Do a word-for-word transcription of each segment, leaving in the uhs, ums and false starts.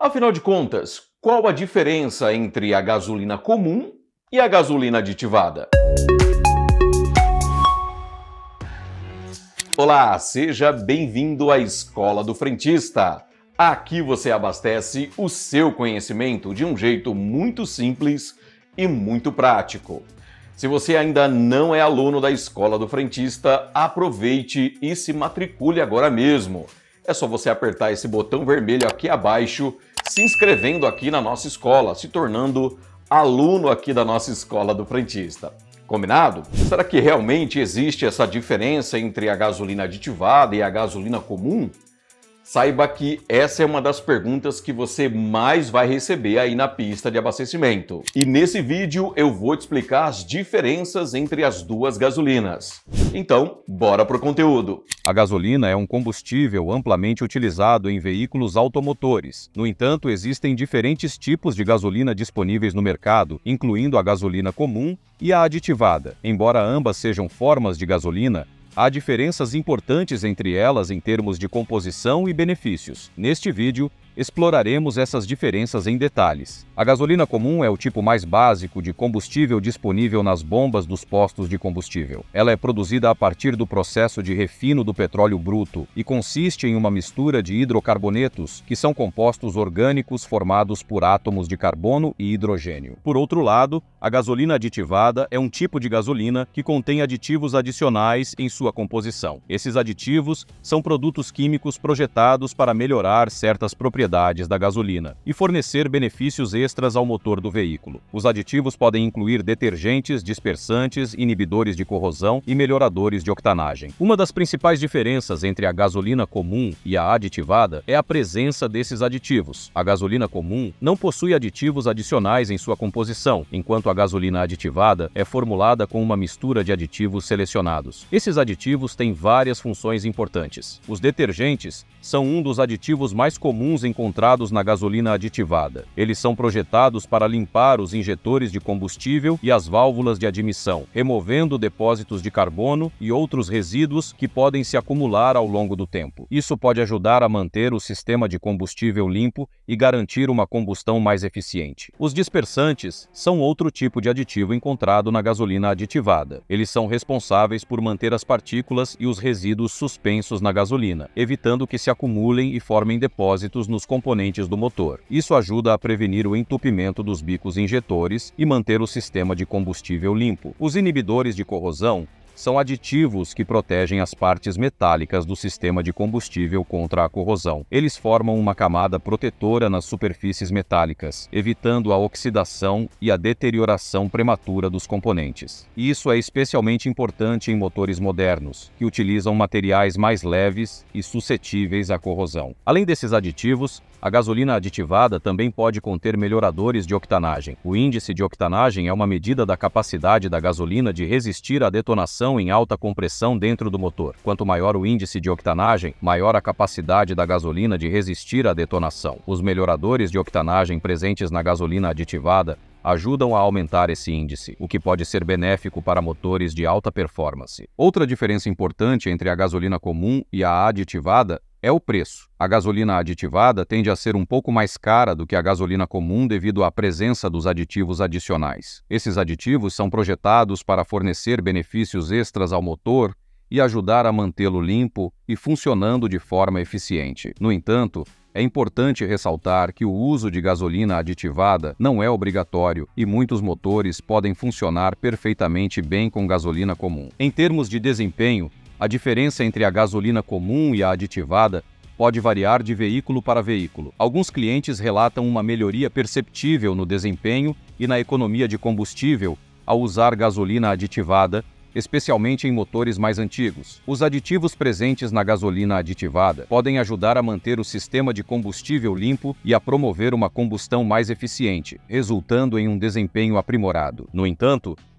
Afinal de contas, qual a diferença entre a gasolina comum e a gasolina aditivada? Olá, seja bem-vindo à Escola do Frentista. Aqui você abastece o seu conhecimento de um jeito muito simples e muito prático. Se você ainda não é aluno da Escola do Frentista, aproveite e se matricule agora mesmo. É só você apertar esse botão vermelho aqui abaixo, se inscrevendo aqui na nossa escola, se tornando aluno aqui da nossa Escola do Frentista. Combinado? Será que realmente existe essa diferença entre a gasolina aditivada e a gasolina comum? Saiba que essa é uma das perguntas que você mais vai receber aí na pista de abastecimento. E nesse vídeo eu vou te explicar as diferenças entre as duas gasolinas. Então, bora pro conteúdo. A gasolina é um combustível amplamente utilizado em veículos automotores. No entanto, existem diferentes tipos de gasolina disponíveis no mercado, incluindo a gasolina comum e a aditivada. Embora ambas sejam formas de gasolina, há diferenças importantes entre elas em termos de composição e benefícios. Neste vídeo, exploraremos essas diferenças em detalhes. A gasolina comum é o tipo mais básico de combustível disponível nas bombas dos postos de combustível. Ela é produzida a partir do processo de refino do petróleo bruto e consiste em uma mistura de hidrocarbonetos, que são compostos orgânicos formados por átomos de carbono e hidrogênio. Por outro lado, a gasolina aditivada é um tipo de gasolina que contém aditivos adicionais em sua composição. Esses aditivos são produtos químicos projetados para melhorar certas propriedades da gasolina e fornecer benefícios extras ao motor do veículo. Os aditivos podem incluir detergentes, dispersantes, inibidores de corrosão e melhoradores de octanagem. Uma das principais diferenças entre a gasolina comum e a aditivada é a presença desses aditivos. A gasolina comum não possui aditivos adicionais em sua composição, enquanto a gasolina aditivada é formulada com uma mistura de aditivos selecionados. Esses aditivos têm várias funções importantes. Os detergentes são um dos aditivos mais comuns encontrados na gasolina aditivada. Eles são projetados para limpar os injetores de combustível e as válvulas de admissão, removendo depósitos de carbono e outros resíduos que podem se acumular ao longo do tempo. Isso pode ajudar a manter o sistema de combustível limpo e garantir uma combustão mais eficiente. Os dispersantes são outro tipo de aditivo encontrado na gasolina aditivada. Eles são responsáveis por manter as partículas e os resíduos suspensos na gasolina, evitando que se acumulem e formem depósitos nos componentes do motor. Isso ajuda a prevenir o entupimento dos bicos injetores e manter o sistema de combustível limpo. Os inibidores de corrosão são aditivos que protegem as partes metálicas do sistema de combustível contra a corrosão. Eles formam uma camada protetora nas superfícies metálicas, evitando a oxidação e a deterioração prematura dos componentes. Isso é especialmente importante em motores modernos, que utilizam materiais mais leves e suscetíveis à corrosão. Além desses aditivos, a gasolina aditivada também pode conter melhoradores de octanagem. O índice de octanagem é uma medida da capacidade da gasolina de resistir à detonação em alta compressão dentro do motor. Quanto maior o índice de octanagem, maior a capacidade da gasolina de resistir à detonação. Os melhoradores de octanagem presentes na gasolina aditivada ajudam a aumentar esse índice, o que pode ser benéfico para motores de alta performance. Outra diferença importante entre a gasolina comum e a aditivada é o preço. A gasolina aditivada tende a ser um pouco mais cara do que a gasolina comum devido à presença dos aditivos adicionais. Esses aditivos são projetados para fornecer benefícios extras ao motor e ajudar a mantê-lo limpo e funcionando de forma eficiente. No entanto, é importante ressaltar que o uso de gasolina aditivada não é obrigatório e muitos motores podem funcionar perfeitamente bem com gasolina comum. Em termos de desempenho, a diferença entre a gasolina comum e a aditivada pode variar de veículo para veículo. Alguns clientes relatam uma melhoria perceptível no desempenho e na economia de combustível ao usar gasolina aditivada, especialmente em motores mais antigos. Os aditivos presentes na gasolina aditivada podem ajudar a manter o sistema de combustível limpo e a promover uma combustão mais eficiente, resultando em um desempenho aprimorado. No entanto,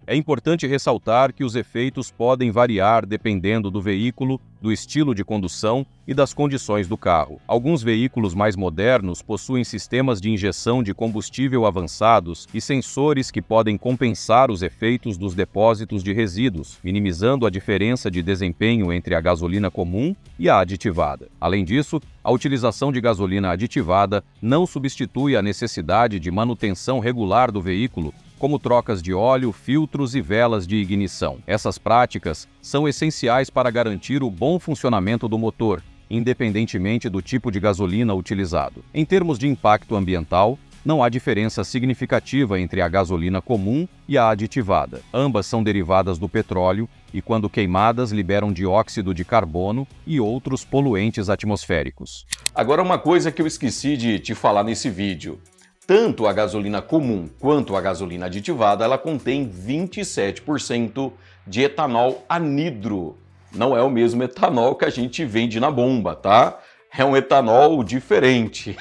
É importante ressaltar que os efeitos podem variar dependendo do veículo, do estilo de condução e das condições do carro. Alguns veículos mais modernos possuem sistemas de injeção de combustível avançados e sensores que podem compensar os efeitos dos depósitos de resíduos, minimizando a diferença de desempenho entre a gasolina comum e a aditivada. Além disso, a utilização de gasolina aditivada não substitui a necessidade de manutenção regular do veículo, como trocas de óleo, filtros e velas de ignição. Essas práticas são essenciais para garantir o bom funcionamento do motor, independentemente do tipo de gasolina utilizado. Em termos de impacto ambiental, não há diferença significativa entre a gasolina comum e a aditivada. Ambas são derivadas do petróleo e, quando queimadas, liberam dióxido de carbono e outros poluentes atmosféricos. Agora, uma coisa que eu esqueci de te falar nesse vídeo. Tanto a gasolina comum quanto a gasolina aditivada, ela contém vinte e sete por cento de etanol anidro. Não é o mesmo etanol que a gente vende na bomba, tá? É um etanol diferente.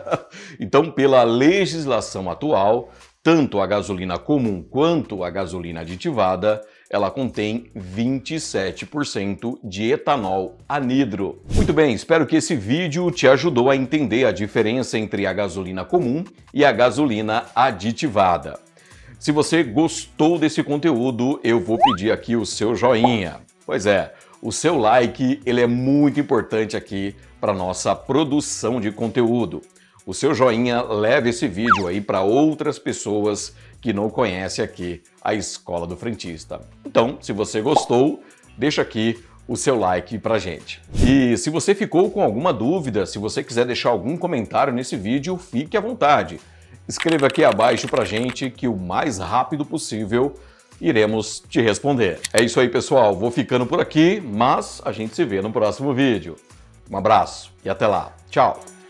Então, pela legislação atual, tanto a gasolina comum quanto a gasolina aditivada, ela contém vinte e sete por cento de etanol anidro. Muito bem, espero que esse vídeo te ajudou a entender a diferença entre a gasolina comum e a gasolina aditivada. Se você gostou desse conteúdo, eu vou pedir aqui o seu joinha. Pois é, o seu like, ele é muito importante aqui para nossa produção de conteúdo. O seu joinha leva esse vídeo aí para outras pessoas que não conhecem aqui a Escola do Frentista. Então, se você gostou, deixa aqui o seu like pra gente. E se você ficou com alguma dúvida, se você quiser deixar algum comentário nesse vídeo, fique à vontade. Escreva aqui abaixo pra gente que o mais rápido possível iremos te responder. É isso aí, pessoal. Vou ficando por aqui, mas a gente se vê no próximo vídeo. Um abraço e até lá. Tchau!